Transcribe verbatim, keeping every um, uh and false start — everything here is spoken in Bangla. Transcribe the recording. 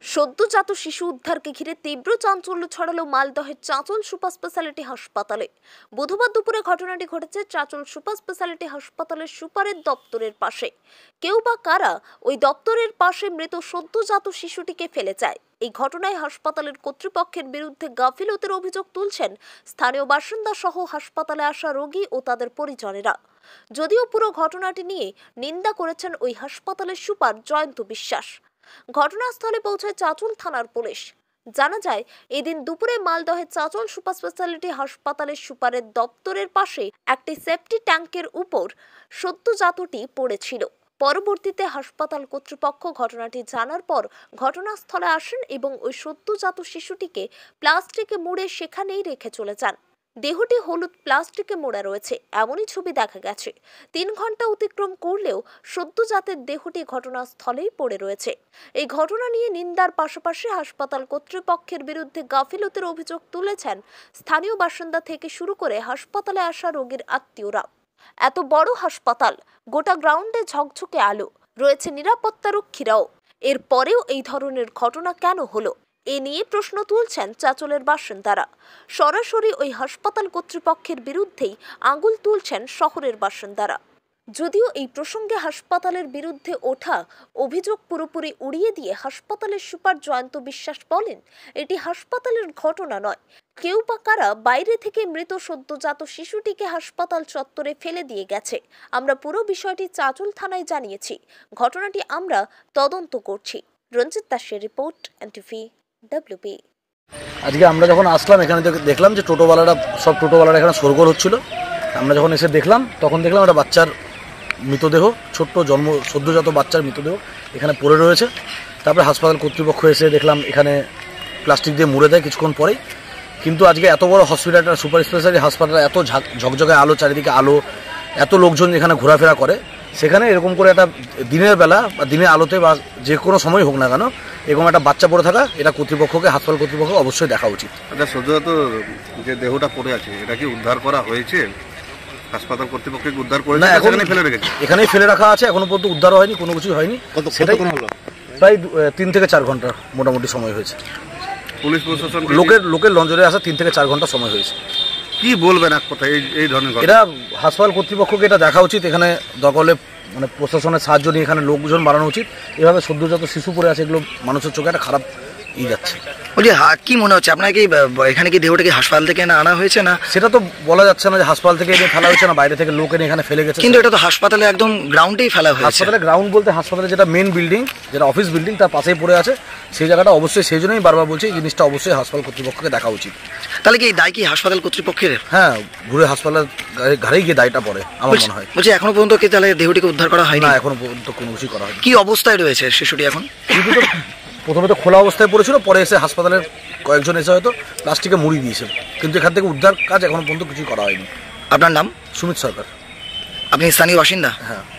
সদ্যজাত শিশু উদ্ধারকে ঘিরে তীব্র চাঞ্চল্য ছড়ালো মালদহের চাঁচল সুপার স্পেশালিটি হাসপাতালে। বুধবার দুপুরে ঘটনাটি ঘটেছে চাঁচল সুপার স্পেশালিটি হাসপাতালের সুপারের দপ্তরের পাশে। কেউ বা কারা ওই দপ্তরের পাশে মৃত সদ্যজাত শিশুটিকে ফেলে যায়। এই ঘটনায় হাসপাতালের কর্তৃপক্ষের বিরুদ্ধে গাফিলতির অভিযোগ তুলছেন স্থানীয় বাসিন্দা সহ হাসপাতালে আসা রোগী ও তাদের পরিজনেরা। যদিও পুরো ঘটনাটি নিয়ে নিন্দা করেছেন ওই হাসপাতালের সুপার জয়ন্ত বিশ্বাস। ঘটনাস্থলে পৌঁছায় চাঁচল থানার পুলিশ। জানা যায়, এদিন দুপুরে মালদহের চাঁচল সুপার স্পেশালিটি হাসপাতালের সুপারের দপ্তরের পাশে একটি সেফটি ট্যাঙ্কের উপর সদ্যজাতটি পড়েছিল। পরবর্তীতে হাসপাতাল কর্তৃপক্ষ ঘটনাটি জানার পর ঘটনাস্থলে আসেন এবং ওই সদ্যজাত শিশুটিকে প্লাস্টিকে মুড়ে সেখানেই রেখে চলে যান। দেহটি হলুদ প্লাস্টিকে মোড়া রয়েছে এমনই ছবি দেখা গেছে। তিন ঘন্টা অতিক্রম করলেও সদ্যজাতের দেহটি ঘটনাস্থলেই পড়ে রয়েছে। এই ঘটনা নিয়ে নিন্দার পাশাপাশি হাসপাতাল কর্তৃপক্ষের বিরুদ্ধে গাফিলতির অভিযোগ তুলেছেন স্থানীয় বাসিন্দা থেকে শুরু করে হাসপাতালে আসা রোগীর আত্মীয়রা। এত বড় হাসপাতাল, গোটা গ্রাউন্ডে ঝকঝকে আলো, রয়েছে নিরাপত্তারক্ষীরাও। এরপরেও এই ধরনের ঘটনা কেন হলো, এ নিয়ে প্রশ্ন তুলছেন চাঁচলের বাসিন্দারা। সরাসরি ওই হাসপাতাল কর্তৃপক্ষের বিরুদ্ধেই আঙুল তুলছেন শহরের বাসিন্দারা। যদিও এই প্রসঙ্গে হাসপাতালের বিরুদ্ধে ওঠা অভিযোগ পুরোপুরি উড়িয়ে দিয়ে হাসপাতালের সুপার জয়ন্ত বিশ্বাস বলেন, এটি হাসপাতালের ঘটনা নয়। কেউ বা কারা বাইরে থেকে মৃত সদ্যজাত শিশুটিকে হাসপাতাল চত্বরে ফেলে দিয়ে গেছে। আমরা পুরো বিষয়টি চাঁচল থানায় জানিয়েছি। ঘটনাটি আমরা তদন্ত করছি। রঞ্জিত দাসের report, N T V W B. আজকে আমরা যখন আসলাম এখানে দেখলাম যে টোটোওয়ালারা সব টোটোওয়ালারা এখানে শোরগোল হচ্ছিল। আমরা যখন এসে দেখলাম তখন দেখলাম একটা বাচ্চার মৃতদেহ, ছোট্ট জন্ম সদ্যজাত বাচ্চার মৃতদেহ এখানে পড়ে রয়েছে। তারপরে হাসপাতাল কর্তৃপক্ষ এসে দেখলাম এখানে প্লাস্টিক দিয়ে মুড়ে দেয় কিছুক্ষণ পরেই। কিন্তু আজকে এত বড় হসপিটালটা, সুপার স্পেশালিটি হাসপাতাল, এত ঝকঝকে আলো, চারিদিকে আলো, এত লোকজন এখানে ঘোরাফেরা করে, সেখানে এরকম করে একটা দিনের বেলা বা দিনের আলোতে বা যে কোনো সময় হোক না কেন এরকম একটা বাচ্চা পড়ে থাকা, এটা কর্তৃপক্ষকে, হাসপাতাল কর্তৃপক্ষ অবশ্যই দেখা উচিত। আচ্ছা, সদ্যজাত যে দেহটা পড়ে আছে এটা কি উদ্ধার করা হয়েছে? হাসপাতাল কর্তৃপক্ষকে উদ্ধার করে না, এখানে ফেলে রেখেছে, এখানেই ফেলে রাখা আছে। এখনো পর্যন্ত উদ্ধার হয়নি, কোনো কিছুই হয়নি। সেটাই হলো প্রায় তিন থেকে চার ঘন্টা মোটামুটি সময় হয়েছে। পুলিশ প্রশাসন লোকের লোকের লঞ্চরে আসা তিন থেকে চার ঘন্টা সময় হয়েছে। কি বলবেন এক কথা এই এই ধরনের? এটা হাসপাতাল কর্তৃপক্ষকে এটা দেখা উচিত। এখানে দরকার হলে মানে প্রশাসনের সাহায্য নিয়ে এখানে লোকজন বাড়ানো উচিত। এভাবে সদ্যজাত শিশু পড়ে আছে, এগুলো মানুষের চোখে একটা খারাপ ই যাচ্ছে। বলছি, কি মনে হচ্ছে আপনার, কি এখানে কি দেহটাকে হাসপাতাল থেকে আনা হয়েছে? না সেটা তো বলা যাচ্ছে না যে হাসপাতাল থেকে এনে ফেলা হয়েছে না বাইরে থেকে লোক এনে এখানে ফেলে গেছে। কিন্তু এটা তো হাসপাতালে একদম গ্রাউন্ডেই ফেলা হয়েছে। হাসপাতালে গ্রাউন্ড বলতে হাসপাতালে যেটা মেন বিল্ডিং, যেটা অফিস বিল্ডিং, তার পাশেই পড়ে আছে সেই জায়গাটা। অবশ্যই সেই জন্যই বারবার বলছি এই জিনিসটা অবশ্যই হাসপাতাল কর্তৃপক্ষকে দেখা উচিত। তাহলে কি এই দায় কি হাসপাতাল কর্তৃপক্ষের? হ্যাঁ, ঘুরে হাসপাতালের ঘাড়েই গিয়ে দায়টা পড়ে আমার মনে হয়। বলছি, এখনো পর্যন্ত কি তাহলে দেহটিকে উদ্ধার করা হয়নি? না, এখনো পর্যন্ত কোনো কিছুই করা হয়নি। কি অবস্থায় রয়েছে শিশুটি এখন? প্রথমে তো খোলা অবস্থায় পড়েছিল, পরে এসে হাসপাতালের কয়েকজন এসে হয়তো প্লাস্টিকে মুড়ি দিয়েছে, কিন্তু এখান থেকে উদ্ধার কাজ এখনো পর্যন্ত কিছুই করা হয়নি। আপনার নাম? সুমিত সরকার। আপনি স্থানীয় বাসিন্দা? হ্যাঁ।